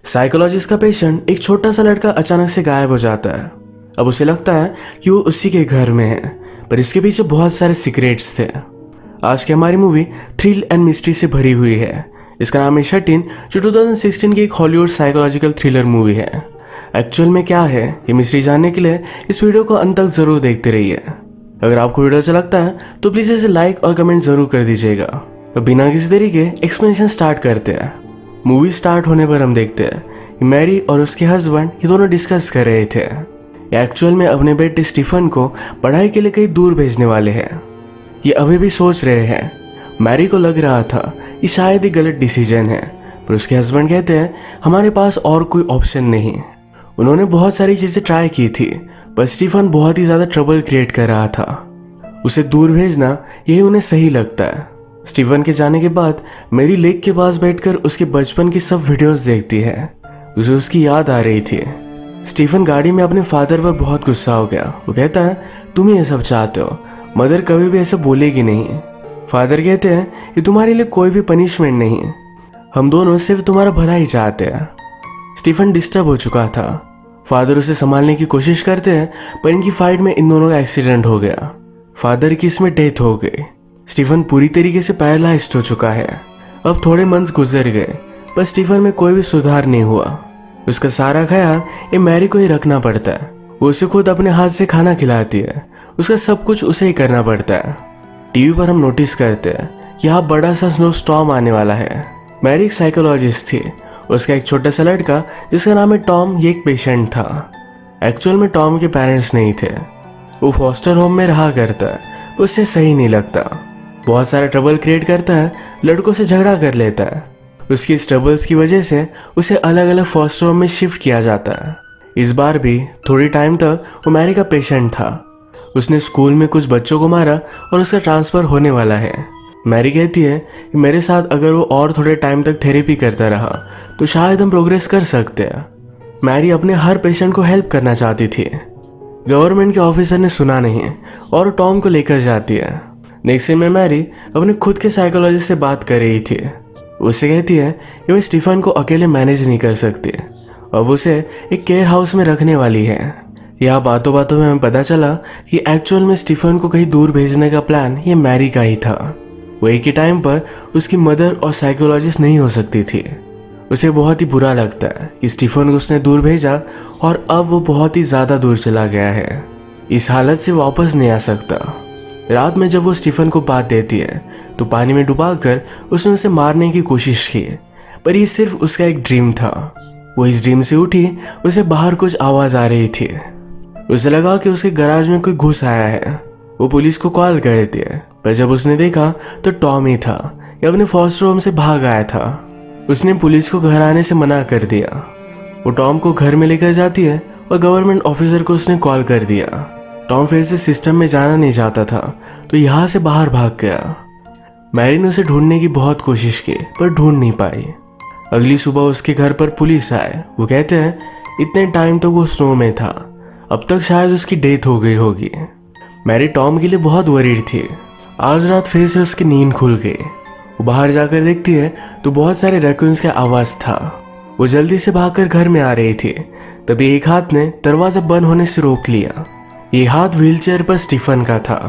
Psychologist का patient एक छोटा सा लड़का अचानक से गायब हो जाता है। अब उसे लगता है कि वो उसी के घर में है, पर इसके पीछे बहुत सारे सीक्रेट्स थे। आज की हमारी मूवी थ्रिल एंड मिस्ट्री से भरी हुई है। इसका नाम है 13, जो 2016 की एक हॉलीवुड साइकोलॉजिकल थ्रिलर मूवी है। एक्चुअल में क्या है ये मिस्ट्री जानने के लिए इस वीडियो को अंत तक जरूर देखते रहिए। अगर आपको वीडियो अच्छा लगता है तो प्लीज इसे लाइक और कमेंट जरूर कर दीजिएगा। तो बिना किसी देरी के एक्सप्लेनेशन स्टार्ट करते हैं। मूवी स्टार्ट होने पर हम देखते हैं कि मैरी और उसके हस्बैंड ये दोनों डिस्कस कर रहे थे। ये एक्चुअल में अपने बेटे स्टीफन को पढ़ाई के लिए कहीं दूर भेजने वाले हैं। ये अभी भी सोच रहे हैं। मैरी को लग रहा था कि शायद ये गलत डिसीजन है, पर उसके हस्बैंड कहते हैं हमारे पास और कोई ऑप्शन नहीं। उन्होंने बहुत सारी चीजें ट्राई की थी, पर स्टीफन बहुत ही ज्यादा ट्रबल क्रिएट कर रहा था। उसे दूर भेजना यही उन्हें सही लगता है। स्टीफन के जाने के बाद मैरी लेक के पास बैठकर उसके बचपन की सब वीडियोस देखती है। उसे उसकी याद आ रही थी। स्टीफन गाड़ी में अपने फादर पर बहुत गुस्सा हो गया। वो कहता है तुम ही ये सब चाहते हो, मदर कभी भी ऐसा बोलेगी नहीं। फादर कहते हैं ये तुम्हारे लिए कोई भी पनिशमेंट नहीं, हम दोनों सिर्फ तुम्हारा भला ही चाहते हैं। स्टीफन डिस्टर्ब हो चुका था। फादर उसे संभालने की कोशिश करते हैं, पर इनकी फाइट में इन दोनों का एक्सीडेंट हो गया। फादर की इसमें डेथ हो गई। स्टीफन पूरी तरीके से पैरालाइज्ड हो चुका है। अब थोड़े मंथ्स गुजर गए, पर स्टीफन में कोई भी सुधार नहीं हुआ। उसका सारा ख्याल ये मैरी को ही रखना पड़ता है। वो उसे खुद अपने हाथ से खाना खिलाती है। उसका सब कुछ उसे ही करना पड़ता है। टीवी पर हम नोटिस करते हैं कि यहाँ बड़ा सा स्नो स्टॉर्म आने वाला है। मैरी एक साइकोलॉजिस्ट थी। उसका एक छोटा सा लड़का जिसका नाम है टॉम, ये एक पेशेंट था। एक्चुअल में टॉम के पेरेंट्स नहीं थे। वो फॉस्टर होम में रहा करता है। उससे सही नहीं लगता, बहुत सारा ट्रबल क्रिएट करता है, लड़कों से झगड़ा कर लेता है। उसकी इस ट्रबल्स की वजह से उसे अलग अलग फॉस्टर होम में शिफ्ट किया जाता है। इस बार भी थोड़ी टाइम तक वो मैरी का पेशेंट था। उसने स्कूल में कुछ बच्चों को मारा और उसका ट्रांसफर होने वाला है। मैरी कहती है कि मेरे साथ अगर वो और थोड़े टाइम तक थेरेपी करता रहा तो शायद हम प्रोग्रेस कर सकते हैं। मैरी अपने हर पेशेंट को हेल्प करना चाहती थी। गवर्नमेंट के ऑफिसर ने सुना नहीं और टॉम को लेकर जाती है। नेक्स्ट में मैरी अपने खुद के साइकोलॉजिस्ट से बात कर रही थी। उससे कहती है कि वो स्टीफन को अकेले मैनेज नहीं कर सकती और वो उसे एक केयर हाउस में रखने वाली है। यह बातों बातों में हमें पता चला कि एक्चुअल में स्टीफन को कहीं दूर भेजने का प्लान ये मैरी का ही था। वो एक ही टाइम पर उसकी मदर और साइकोलॉजिस्ट नहीं हो सकती थी। उसे बहुत ही बुरा लगता है कि स्टीफन को उसने दूर भेजा और अब वो बहुत ही ज़्यादा दूर चला गया है। इस हालत से वापस नहीं आ सकता। रात में जब वो स्टीफन को बात देती है तो पानी में डुबाकर उसने उसे मारने की कोशिश की, पर ये सिर्फ उसका एक ड्रीम था। वो इस ड्रीम से उठी, उसे बाहर कुछ आवाज़ आ रही थी। उसे लगा कि उसके गैराज में कोई घुस आया है। वो पुलिस को कॉल कर देती है, पर जब उसने देखा तो टॉम ही था। ये अपने फॉस्टर होम से भाग आया था। उसने पुलिस को घर आने से मना कर दिया। वो टॉम को घर में लेकर जाती है और गवर्नमेंट ऑफिसर को उसने कॉल कर दिया। टॉम फिर से सिस्टम में जाना नहीं चाहता था तो यहाँ से बाहर भाग गया। मैरी ने उसे ढूंढने की बहुत कोशिश की, पर ढूंढ नहीं पाई। अगली सुबह उसके घर पर पुलिस आए। वो कहते हैं इतने टाइम तक वो स्नो में था, अब तक शायद उसकी डेथ हो गई होगी। मैरी टॉम के लिए बहुत वरीड थी। आज रात फिर से उसकी नींद खुल गई। वो बाहर जाकर देखती है तो बहुत सारे रैकून्स का आवाज था। वो जल्दी से भागकर घर में आ रही थी, तभी एक हाथ ने दरवाजा बंद होने से रोक लिया। ये हाथ व्हीलचेयर पर स्टीफन का था।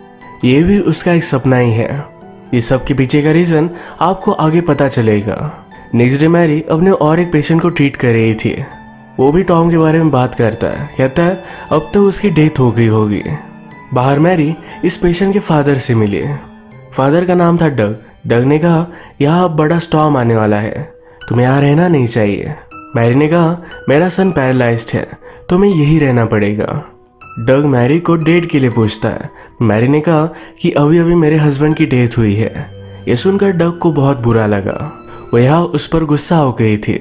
ये भी उसका एक सपना ही है। ये सब के पीछे का रीजन आपको आगे पता चलेगा। नेक्स्ट डे मैरी अपने और एक पेशेंट को ट्रीट कर रही थी। वो भी टॉम के बारे में बात करता है। कहता है अब तो उसकी डेथ हो गई होगी। बाहर मैरी इस पेशेंट के फादर से मिली। फादर का नाम था डग। डग ने कहा यहाँ अब बड़ा स्टॉर्म आने वाला है, तुम्हें यहाँ रहना नहीं चाहिए। मैरी ने कहा मेरा सन पैरालाइज्ड है तो मैं यही रहना पड़ेगा। डग मैरी को डेट के लिए पूछता है। मैरी ने कहा कि अभी अभी मेरे हस्बैंड की डेथ हुई है। ये सुनकर डग को बहुत बुरा लगा। वो यहाँ उस पर गुस्सा हो गई थी।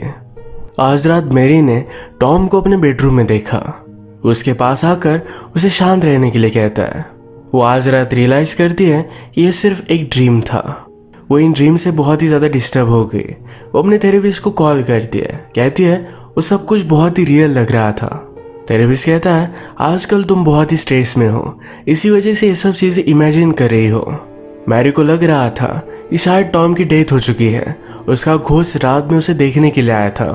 आज रात मैरी ने टॉम को अपने बेडरूम में देखा। उसके पास आकर उसे शांत रहने के लिए कहता है। वो आज रात रियलाइज करती है कि यह सिर्फ एक ड्रीम था। वो इन ड्रीम से बहुत ही ज़्यादा डिस्टर्ब हो गई। वो अपने थेरेपिस्ट को कॉल करती है। कहती है वो सब कुछ बहुत ही रियल लग रहा था। थेरेपिस्ट कहता है आजकल तुम बहुत ही स्ट्रेस में हो, इसी वजह से ये सब चीज़ें इमेजिन कर रही हो। मैरी को लग रहा था कि शायद टॉम की डेथ हो चुकी है। उसका घोस्ट रात में उसे देखने के लिए आया था।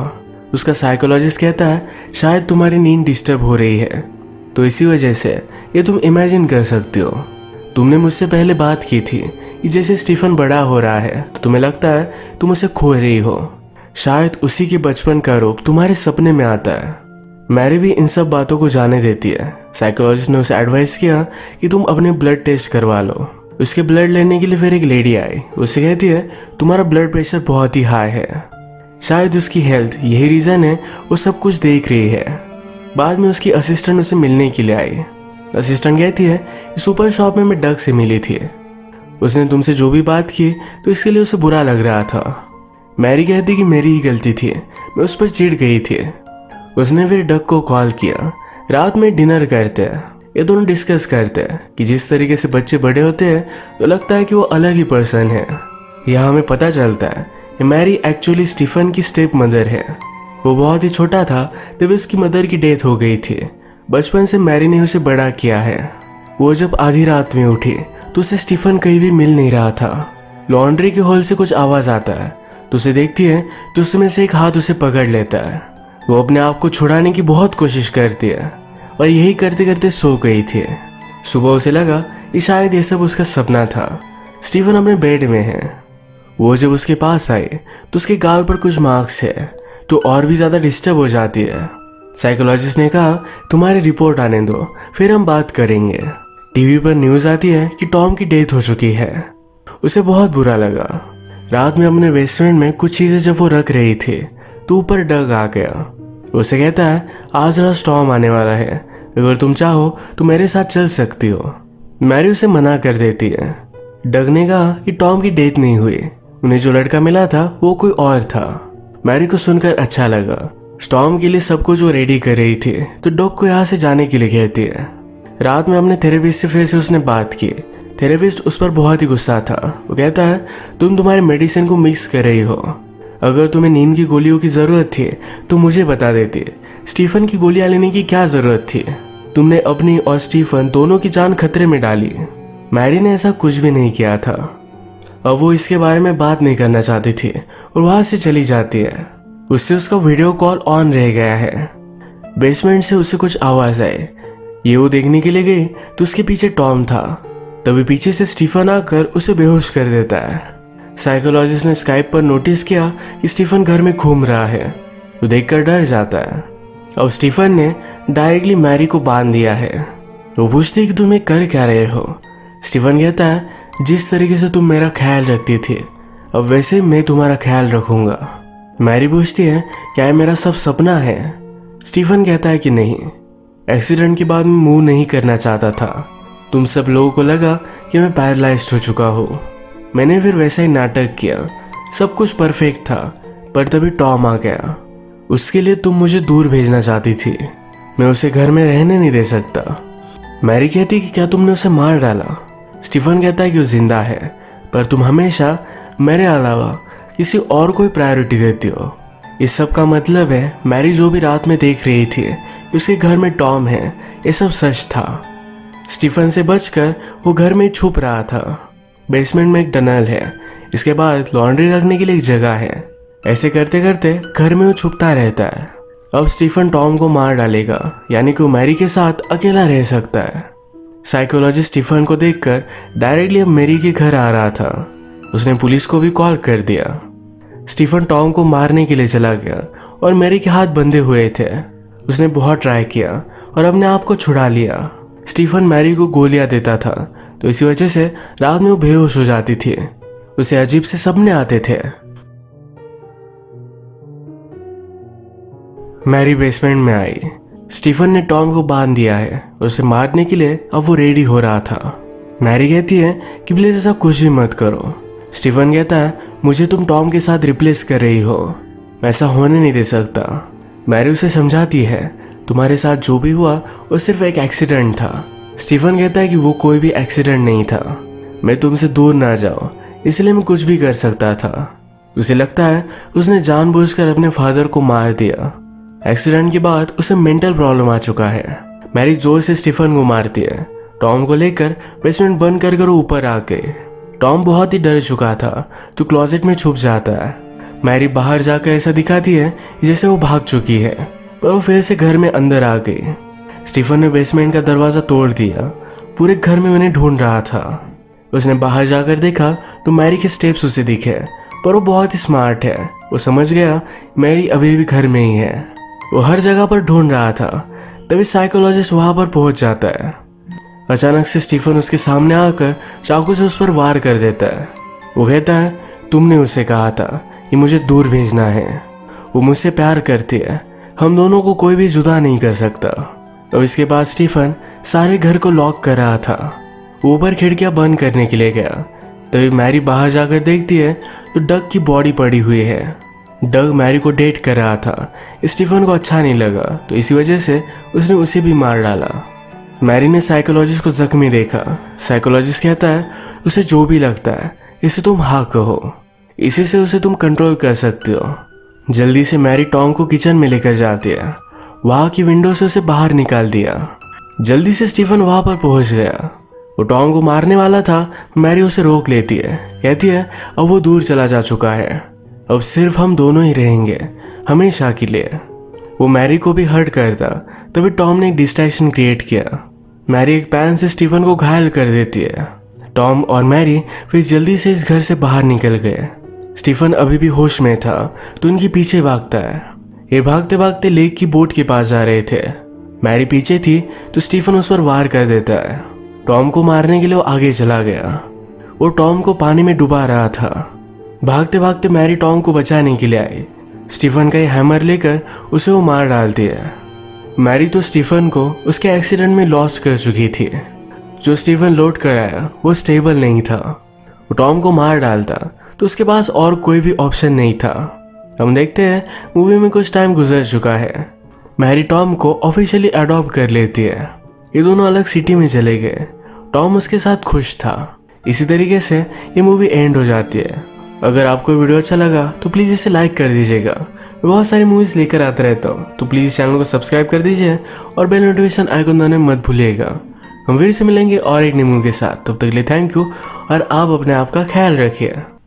उसका साइकोलॉजिस्ट कहता है शायद तुम्हारी नींद डिस्टर्ब हो रही है, तो इसी वजह से ये तुम इमेजिन कर सकते हो। तुमने मुझसे पहले बात की थी कि जैसे स्टीफन बड़ा हो रहा है तो तुम्हें लगता है तुम उसे खो रही हो। शायद उसी के बचपन का रूप तुम्हारे सपने में आता है। मैरी भी इन सब बातों को जाने देती है। साइकोलॉजिस्ट ने उसे एडवाइस किया कि तुम अपने ब्लड टेस्ट करवा लो। उसके ब्लड लेने के लिए फिर एक लेडी आई। उसे कहती है तुम्हारा ब्लड प्रेशर बहुत ही हाई है। शायद उसकी हेल्थ यही रीज़न है वो सब कुछ देख रही है। बाद में उसकी असिस्टेंट उसे मिलने के लिए आई। असिस्टेंट कहती है सुपर शॉप में मैं डग से मिली थी, उसने तुमसे जो भी बात की तो इसके लिए उसे बुरा लग रहा था। मैरी कहती कि मेरी ही गलती थी, मैं उस पर चिढ़ गई थी। उसने फिर डग को कॉल किया। रात में डिनर करते हैं। ये दोनों डिस्कस करते हैं कि जिस तरीके से बच्चे बड़े होते हैं तो लगता है कि वो अलग ही पर्सन है। यहाँ हमें पता चलता है कि मैरी एक्चुअली स्टीफन की स्टेप मदर है। वो बहुत ही छोटा था तब उसकी मदर की डेथ हो गई थी। बचपन से मैरी ने उसे बड़ा किया है। वो जब आधी रात में उठी तो उसे स्टीफन कहीं भी मिल नहीं रहा था। लॉन्ड्री के हॉल से कुछ आवाज आता है तो उसे देखती है तो उसमें से एक हाथ उसे पकड़ लेता है। वो अपने आप को छुड़ाने की बहुत कोशिश करती है और यही करते करते सो गई थी। सुबह उसे लगा कि शायद ये सब उसका सपना था। स्टीफन अपने बेड में है। वो जब उसके पास आई तो उसके गाल पर कुछ मार्क्स है तो और भी ज़्यादा डिस्टर्ब हो जाती है। साइकोलॉजिस्ट ने कहा तुम्हारी रिपोर्ट आने दो फिर हम बात करेंगे। टीवी पर न्यूज़ आती है कि टॉम की डेथ हो चुकी है। उसे बहुत बुरा लगा। रात में अपने बेसमेंट में कुछ चीज़ें जब वो रख रही थी तो ऊपर डग आ गया। उसे कहता है आज रात टॉम आने वाला है, अगर तुम चाहो तो मेरे साथ चल सकती हो। मैरी उसे मना कर देती है। डग ने कहा कि टॉम की डेथ नहीं हुई, उन्हें जो लड़का मिला था वो कोई और था। मैरी को सुनकर अच्छा लगा। टॉम के लिए सब कुछ वो रेडी कर रही थी तो डॉग को यहाँ से जाने के लिए कहती है। रात में अपने थेरेपिस्ट से फिर से उसने बात की। थेरेपिस्ट उस पर बहुत ही गुस्सा था। वो कहता है तुम तुम्हारे मेडिसिन को मिक्स कर रही हो। अगर तुम्हें नींद की गोलियों की ज़रूरत थी तो मुझे बता देती। स्टीफन की गोलियां लेने की क्या ज़रूरत थी? तुमने अपनी और स्टीफन दोनों की जान खतरे में डाली। मैरी ने ऐसा कुछ भी नहीं किया था। अब वो इसके बारे में बात नहीं करना चाहती थी और वहां से चली जाती है। उससे उसका वीडियो कॉल ऑन रह गया है। बेसमेंट से उसे कुछ आवाज़ आई। ये वो देखने के लिए गई तो उसके पीछे टॉम था। तभी पीछे से स्टीफन आकर उसे बेहोश कर देता है। साइकोलॉजिस्ट ने स्काइप पर नोटिस किया कि स्टीफन घर में घूम रहा है। वो देखकर डर जाता है। अब स्टीफन ने डायरेक्टली मैरी को बांध दिया है। वो पूछती कि तुम ये कर क्या रहे हो? स्टीफन कहता है जिस तरीके से तुम मेरा ख्याल रखती थी अब वैसे मैं तुम्हारा ख्याल रखूंगा। मैरी पूछती है क्या ये मेरा सब सपना है? स्टीफन कहता है कि नहीं, एक्सीडेंट के बाद मैं मूव नहीं करना चाहता था। तुम सब लोगों को लगा कि मैं पैरालाइज्ड हो चुका हूँ। मैंने फिर वैसा ही नाटक किया। सब कुछ परफेक्ट था पर तभी टॉम आ गया। उसके लिए तुम मुझे दूर भेजना चाहती थी। मैं उसे घर में रहने नहीं दे सकता। मैरी कहती कि क्या तुमने उसे मार डाला? स्टीफन कहता है कि वो जिंदा है पर तुम हमेशा मेरे अलावा किसी और को प्रायोरिटी देती हो। इस सब का मतलब है मैरी जो भी रात में देख रही थी उसके घर में टॉम है, ये सब सच था। स्टीफन से बचकर वो घर में छुप रहा था। बेसमेंट में एक टनल है। इसके बाद लॉन्ड्री रखने के लिए एक जगह है। ऐसे करते करते घर में वो छुपता रहता है। अब स्टीफन टॉम को मार डालेगा, यानी कि वो मैरी के साथ अकेला रह सकता है। साइकोलॉजिस्ट स्टीफन को देखकर डायरेक्टली अब मैरी के घर आ रहा था। उसने पुलिस को भी कॉल कर दिया। स्टीफन टॉम को मारने के लिए चला गया और मैरी के हाथ बंधे हुए थे। उसने बहुत ट्राई किया और अपने आप को छुड़ा लिया। स्टीफन मैरी को गोलियां देता था तो इसी वजह से रात में वो बेहोश हो जाती थी। उसे अजीब से सपने आते थे। मैरी बेसमेंट में आई। स्टीफन ने टॉम को बांध दिया है। उसे मारने के लिए अब वो रेडी हो रहा था। मैरी कहती है कि प्लीज ऐसा कुछ भी मत करो। स्टीफन कहता है मुझे तुम टॉम के साथ रिप्लेस कर रही हो, मैं ऐसा होने नहीं दे सकता। मैरी उसे समझाती है तुम्हारे साथ जो भी हुआ वो सिर्फ एक एक्सीडेंट था। स्टीफन कहता है कि वो कोई भी एक्सीडेंट नहीं था। मैं तुमसे दूर ना जाऊं इसलिए मैं कुछ भी कर सकता था। उसे लगता है उसने जानबूझकर अपने फादर को मार दिया। एक्सीडेंट के बाद उसे मेंटल प्रॉब्लम आ चुका है। मैरी जोर से स्टीफन को मारती है। टॉम को लेकर बेसमेंट बंद कर ऊपर आ गए। टॉम बहुत ही डर चुका था तो क्लोजेट में छुप जाता है मैरी बाहर जाकर ऐसा दिखाती है जैसे वो भाग चुकी है, पर वो फिर से घर में अंदर आ गई। स्टीफन ने बेसमेंट का दरवाजा तोड़ दिया, पूरे घर में उन्हें ढूंढ रहा था। उसने बाहर जाकर देखा तो मैरी के स्टेप्स उसे दिखे, पर वो बहुत ही स्मार्ट है। वो समझ गया मैरी अभी भी घर में ही है। वो हर जगह पर ढूंढ रहा था, तभी साइकोलॉजिस्ट वहां पर पहुंच जाता है। अचानक से स्टीफन उसके सामने आकर चाकू से उस पर वार कर देता है। वो कहता है, तुमने उसे कहा था कि मुझे दूर भेजना है। वो मुझसे प्यार करती है, हम दोनों को कोई भी जुदा नहीं कर सकता। अब इसके बाद स्टीफन सारे घर को लॉक कर रहा था। वो ऊपर खिड़कियां बंद करने के लिए गया, तभी मैरी बाहर जाकर देखती है तो डग की बॉडी पड़ी हुई है। डग मैरी को डेट कर रहा था। स्टीफन को अच्छा नहीं लगा, तो इसी वजह से उसने उसे भी मार डाला। मैरी ने साइकोलॉजिस्ट को जख्मी देखा। साइकोलॉजिस्ट कहता है, उसे जो भी लगता है इसे तुम हाँ कहो, इसी से उसे तुम कंट्रोल कर सकते हो। जल्दी से मैरी टॉम को किचन में लेकर जाती है। वहां की विंडो से उसे बाहर निकाल दिया। जल्दी से स्टीफन वहां पर पहुंच गया। वो टॉम को मारने वाला था, मैरी उसे रोक लेती है। कहती है, अब वो दूर चला जा चुका है, अब सिर्फ हम दोनों ही रहेंगे हमेशा के लिए। वो मैरी को भी हर्ट करता, तभी टॉम ने एक डिस्ट्रैक्शन क्रिएट किया। मैरी एक पैन से स्टीफन को घायल कर देती है। टॉम और मैरी फिर जल्दी से इस घर से बाहर निकल गए। स्टीफन अभी भी होश में था, तो उनके पीछे भागता है। ये भागते भागते लेक की बोट के पास जा रहे थे। मैरी पीछे थी, तो स्टीफन उस पर वार कर देता है। टॉम को मारने के लिए वो आगे चला गया। वो टॉम को पानी में डुबा रहा था। भागते भागते मैरी टॉम को बचाने के लिए आई। स्टीफन का ये हैमर लेकर उसे वो मार डालती है। मैरी तो स्टीफन को उसके एक्सीडेंट में लॉस्ट कर चुकी थी। जो स्टीफन लौट कर आया वो स्टेबल नहीं था। वो टॉम को मार डालता तो उसके पास और कोई भी ऑप्शन नहीं था। हम देखते हैं मूवी में कुछ टाइम गुजर चुका है। मैरी टॉम को ऑफिशियली अडॉप्ट कर लेती है। ये दोनों अलग सिटी में चले गए। टॉम उसके साथ खुश था। इसी तरीके से ये मूवी एंड हो जाती है। अगर आपको वीडियो अच्छा लगा तो प्लीज़ इसे लाइक कर दीजिएगा। मैं बहुत सारी मूवीज़ लेकर आता रहता हूँ, तो प्लीज़ चैनल को सब्सक्राइब कर दीजिए और बेल नोटिफिकेशन आइकन दबाना मत भूलिएगा। हम फिर से मिलेंगे और एक नई मूवी के साथ। तब तक के लिए थैंक यू और आप अपने आप का ख्याल रखिए।